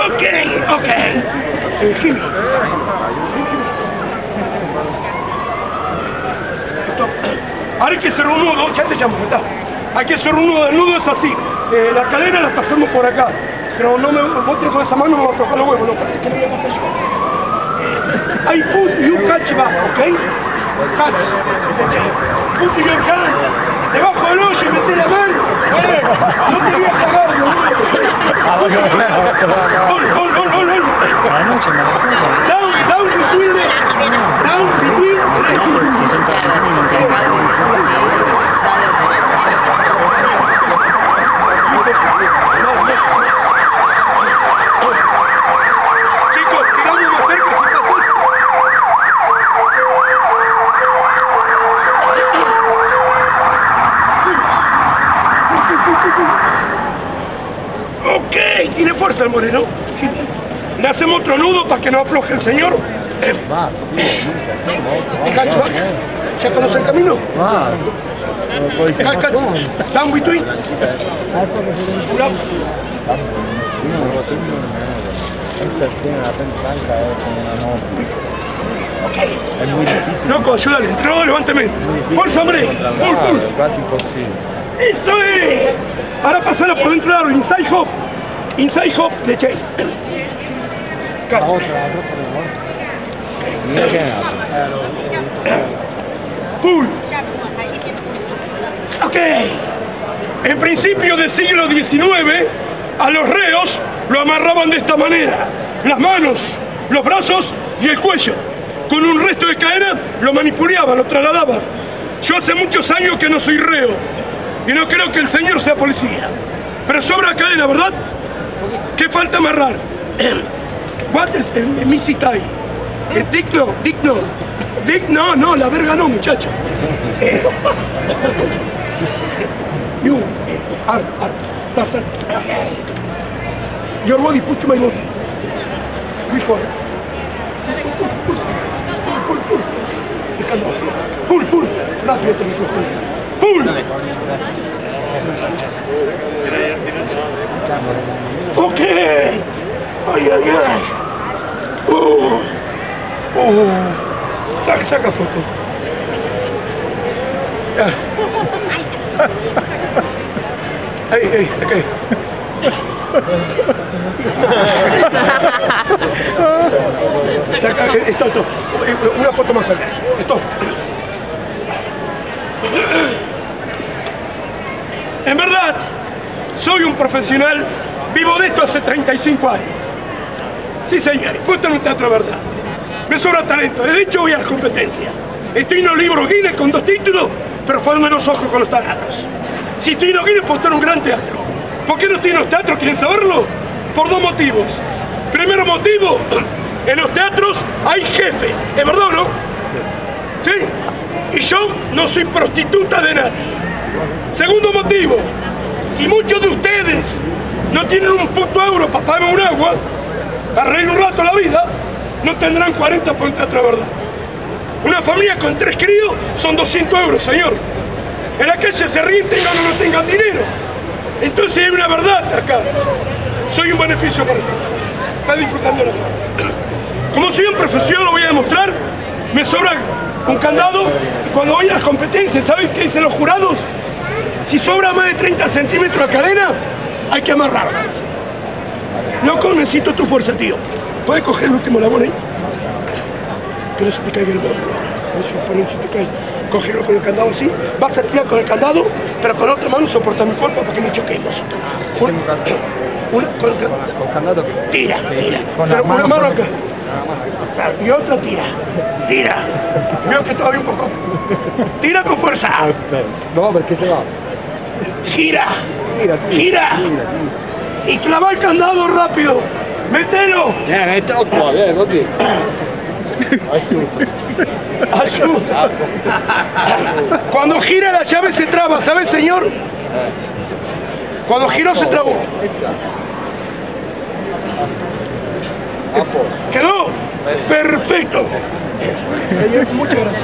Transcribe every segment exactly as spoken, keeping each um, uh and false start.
Ok, ok. Eh, Jimmy. Ahora hay que hacer un nudo, ya te llamo, ¿verdad? Hay que hacer un nudo, el nudo es así. Eh, la cadena la pasamos por acá. Pero no me vos con esa mano, no me va a tocar los huevos, no, parece que no me gusta yo. I put you catch back, ¿ok? Catch. Put your hand. Debajo del hoyo y metí la mano. No te voy a cagar, no. Hold, hold, hold, hold, hold. Down, down between the, down between chicos, tiramos más cerca, si está cerca. Ok, tiene fuerza el moreno. Le hacemos otro nudo para que no afloje el señor. Eh. ¿Ya conoce el camino? Down between. Es muy difícil. Loco, ayúdale, entró, levánteme. Fuerza, hombre. Casi imposible. ¡Eso es! Ahora pasala por dentro del árbol, inside hop. Inside hop de Chase. La otra, la otra por el norte. Pull. Ok. En principio del siglo diecinueve, a los reos lo amarraban de esta manera. Las manos, los brazos y el cuello. Con un resto de cadena lo manipulaban, lo trasladaban. Yo hace muchos años que no soy reo. Y no creo que el señor sea policía. Pero sobra cadena, ¿verdad? ¿Qué falta amarrar? What is el Missy Tai? ¿Es digno? ¿Digno? ¿Digno? No, la verga no, muchacho. You, ar, ar, that's it. Your body, put to my body. Which one? Pull, pull, pull. Pull, pull. Gracias, pull. Ok. Ay, ay, ay. Oh. Oh. Saca, saca foto. Ey, ey, ok. Saca, esto, esto. Una foto más cerca. Esto. En verdad, soy un profesional, vivo de esto hace treinta y cinco años. Sí, señor, puesto en un teatro de verdad. Me sobra talento, de hecho voy a las competencias. Estoy en los libros Guinness con dos títulos, pero fueron de los ojos con los tarados. Si estoy en los Guinness, pues estoy en un gran teatro. ¿Por qué no estoy en los teatros? ¿Quieren saberlo? Por dos motivos. Primero motivo, en los teatros hay jefe, ¿es verdad o no? ¿Sí? Y yo no soy prostituta de nadie. Segundo motivo, si muchos de ustedes no tienen un puto euro para pagarme un agua, para reír un rato la vida, no tendrán cuarenta por un teatro de verdad. Una familia con tres críos son doscientos euros, señor. En la calle se ríen, tengan o no tengan dinero. Entonces hay una verdad acá. Soy un beneficio para ti. Está disfrutando la vida. Como soy un profesor, lo voy a demostrar. Me sobra un candado. Cuando voy a las competencias, ¿sabes qué dicen los jurados? Si sobra más de treinta centímetros de cadena, hay que amarrarla. Loco, necesito tu fuerza, tío. ¿Puedes coger el último labor ahí? Que no se te caiga el bollo. Eso, no se te caiga. Cógelo con el candado así. Vas a tirar con el candado, pero con la otra mano soporta mi cuerpo para que me choquemos. Una, una con el candado. Con candado. Tira, tira. Con pero la mano, una mano acá. Con... Y otra tira. Tira. Veo que todavía un poco. Tira con fuerza. No, ¿por qué se va? Gira. Gira. Gira. Y clava el candado rápido. ¡Mételo! Bien, esto es bien, ¿no? Ayuda. Cuando gira la llave se traba, ¿sabe, señor? Cuando giró se trabó. ¿Quedó? Perfecto. Señor, muchas gracias.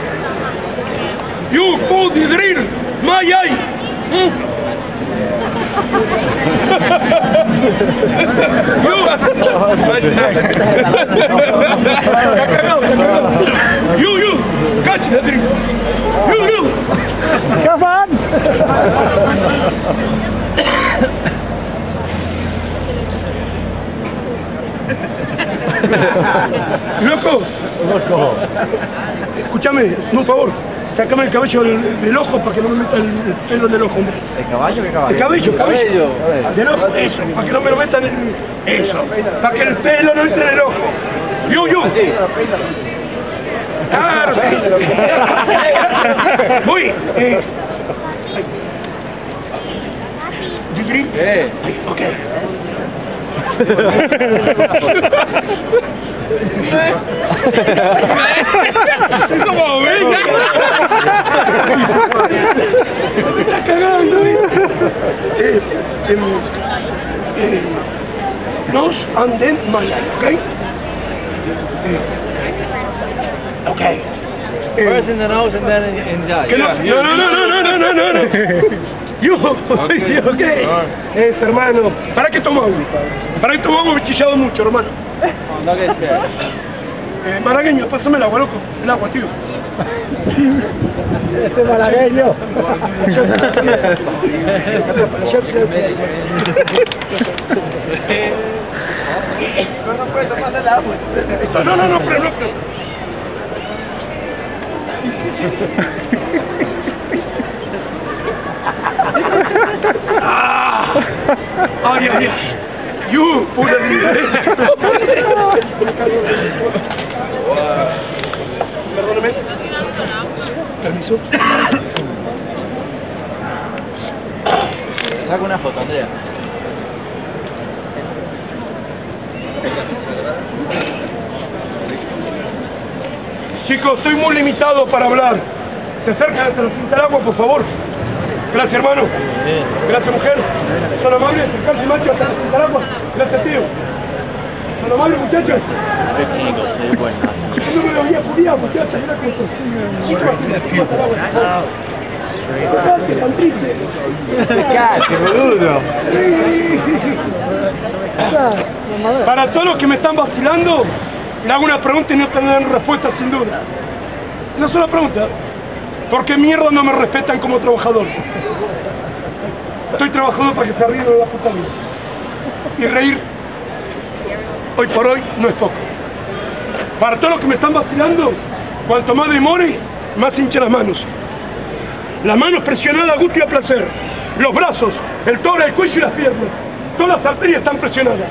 You pull the drill, my eye. You, you, catch the drink. You, you. Come on. Loco, Loco. escúchame, un favor, sácame el cabello del, del ojo para que no me meta el, el pelo en el ojo, hombre. ¿El caballo? ¿Qué caballo? El cabello, cabello. Cabello. Del ojo, eso, para que no me lo metan en eso, para que el pelo no entre en el ojo. Yo, yo. Claro, sí. Voy. Eh. You drink? ¿Qué? Ok. ¿Cómo ves? Me está cagando, ¿eh? Eh, eh, eh, nos anden mañana, ¿ok? Eh, ok. First in the nose and then in, in the eye. Que no, no, no, no, no, no, no, no, no. Yo, sí, ok. Eso, hermano. ¿Para qué tomo agua? ¿Para qué tomo agua? Me he chillado mucho, hermano. No, que es Eh, malagueño, pásame el agua, loco. El agua, tío. Este malagueño. No puedes tomar el agua. No, no, no, pero no, pero. Ah, ay, ay, ay. You, pura vida. Perdóname. Permiso. Saca una foto, Andrea. Chicos, soy muy limitado para hablar. Se acercan hasta la cinta del agua, por favor. Gracias, hermano. Gracias, mujer. Son amables, acercarse, macho, hasta la cinta del agua. Gracias, tío. Son amables, muchachos. Yo no me lo había cuidado, muchachos. Mira que esto. Chicos, hasta el agua, por favor. Gracias, tan triste. ¡Qué boludo! Para todos los que me están vacilando, le hago una pregunta y no tendrán respuesta sin duda. Una sola pregunta. ¿Por qué mierda no me respetan como trabajador? Estoy trabajando para que se ríen de la puta vida. Y reír, hoy por hoy, no es poco. Para todos los que me están vacilando, cuanto más demore, más hincha las manos. Las manos presionadas a gusto y a placer. Los brazos, el tórax, el cuello y las piernas. Todas las arterias están presionadas.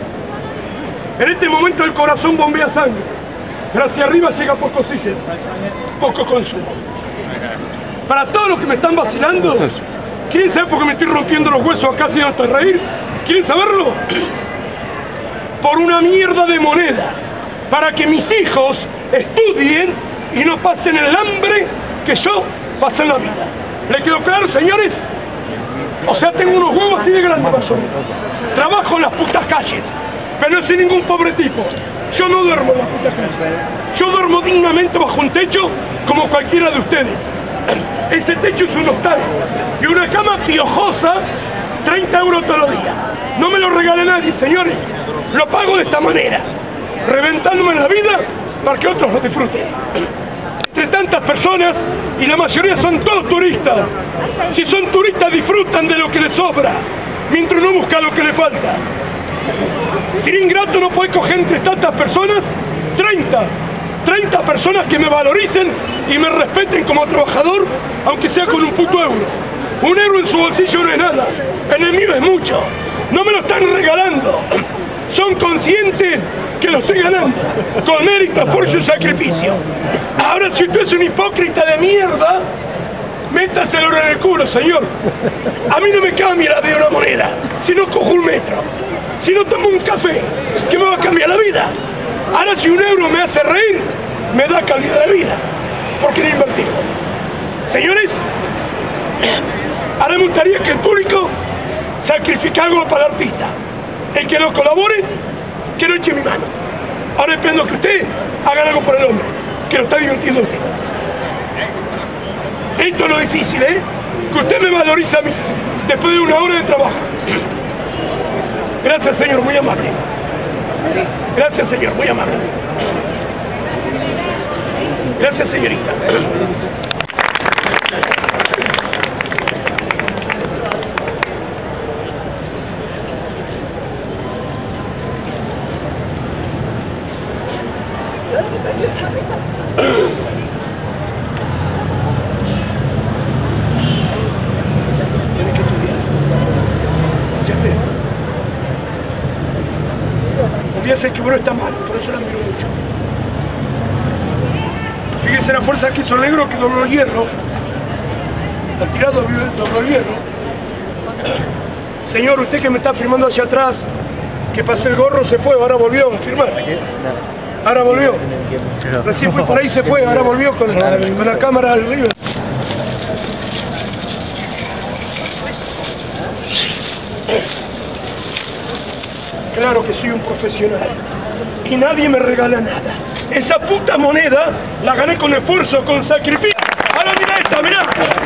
En este momento el corazón bombea sangre. Pero hacia arriba llega poco oxígeno, poco consumo. Para todos los que me están vacilando, ¿quieren saber por qué me estoy rompiendo los huesos acá sin hasta reír? ¿Quieren saberlo? Por una mierda de moneda. Para que mis hijos estudien y no pasen el hambre que yo pasé en la vida. ¿Le quedó claro, señores? O sea, tengo unos huevos así de grandes, más o menos. Trabajo en las putas calles, pero no soy ningún pobre tipo. Yo no duermo en las putas calles. Yo duermo dignamente bajo un techo como cualquiera de ustedes. Ese techo es un hostal y una cama piojosa, treinta euros todos los días. No me lo regale nadie, señores. Lo pago de esta manera, reventándome la vida para que otros lo disfruten. Entre tantas personas, y la mayoría son todos turistas. Si son turistas, disfrutan de lo que les sobra, mientras uno busca lo que le falta. Sería ingrato no poder coger entre tantas personas treinta, treinta personas que me valoricen y me respeten como trabajador, aunque sea con un puto euro. Un euro en su bolsillo no es nada, en el mío es mucho. No me lo están regalando. Son conscientes que lo estoy ganando, con mérito, esfuerzo y sacrificio. Ahora, si usted es un hipócrita de mierda, métase el oro en el culo, señor. A mí no me cambia la de una moneda, si no cojo un metro, si no tomo un café, que me va a cambiar la vida. Ahora, si un euro me hace reír, me da calidad de vida, porque no he invertido. Señores, ahora me gustaría que el público sacrifique algo para el artista. El que no colabore, que no eche mi mano. Ahora espero que usted haga algo por el hombre, que lo está divirtiendo usted. Esto es lo difícil, ¿eh? Que usted me valoriza a mí. después de una hora de trabajo. Gracias, señor, muy amable. Gracias, señor, muy amable. Gracias, señorita. Tienes que estudiar. Ya sé. Hubiese que uno está mal, por eso la miro mucho. Fíjese la fuerza que hizo el negro que dobló el hierro. Ha tirado, dobló el hierro. Señor, usted que me está firmando hacia atrás, que pasé el gorro, se fue, ahora volvió a firmar. Ahora volvió. Recién fue por ahí, se fue, ahora volvió con la, con la cámara al río. Claro que soy un profesional y nadie me regala nada. Esa puta moneda la gané con esfuerzo, con sacrificio. Ahora mira esta, mirá.